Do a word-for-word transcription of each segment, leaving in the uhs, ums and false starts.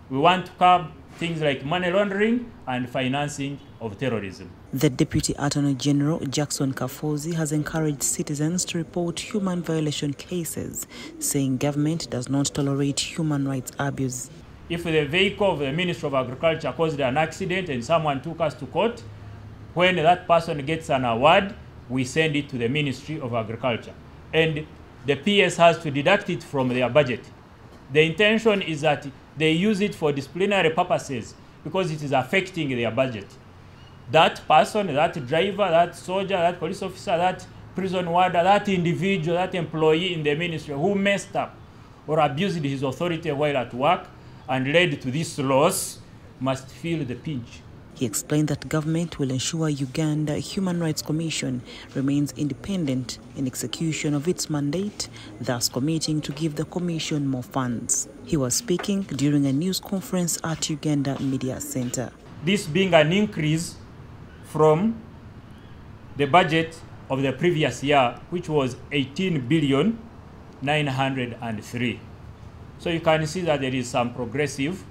We want to curb things like money laundering and financing of terrorism. The Deputy Attorney General, Jackson Kafozi, has encouraged citizens to report human violation cases, saying government does not tolerate human rights abuse. If the vehicle of the Ministry of Agriculture caused an accident and someone took us to court, when that person gets an award, we send it to the Ministry of Agriculture. And the P S has to deduct it from their budget. The intention is that they use it for disciplinary purposes because it is affecting their budget. That person, that driver, that soldier, that police officer, that prison warder, that individual, that employee in the ministry who messed up or abused his authority while at work and led to this loss must feel the pinch. He explained that government will ensure Uganda Human Rights Commission remains independent in execution of its mandate, thus committing to give the commission more funds. He was speaking during a news conference at Uganda Media Center. This being an increase from the budget of the previous year, which was eighteen billion nine hundred three. So you can see that there is some progressive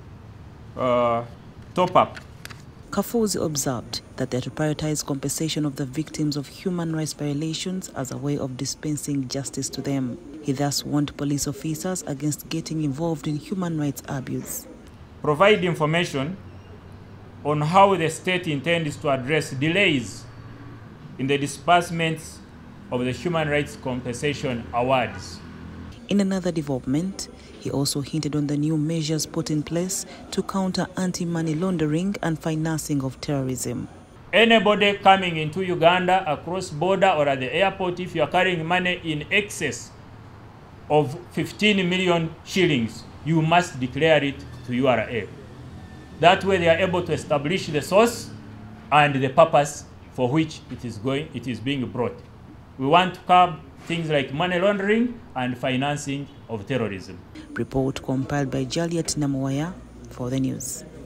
uh, top-up. Kafozi observed that they are to prioritize compensation of the victims of human rights violations as a way of dispensing justice to them. He thus warned police officers against getting involved in human rights abuse. Provide information on how the state intends to address delays in the disbursements of the human rights compensation awards. In another development, he also hinted on the new measures put in place to counter anti-money laundering and financing of terrorism. Anybody coming into Uganda across border or at the airport, if you are carrying money in excess of fifteen million shillings, you must declare it to U R A. That way they are able to establish the source and the purpose for which it is going, it is being brought. We want to curb things like money laundering and financing of terrorism. Report compiled by Jaliet Namwaya for the news.